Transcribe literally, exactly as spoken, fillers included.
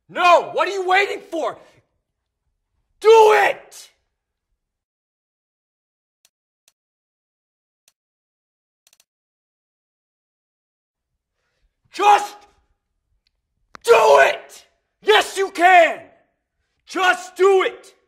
No! What are you waiting for? Do it! Just do it! Yes, you can! Just do it!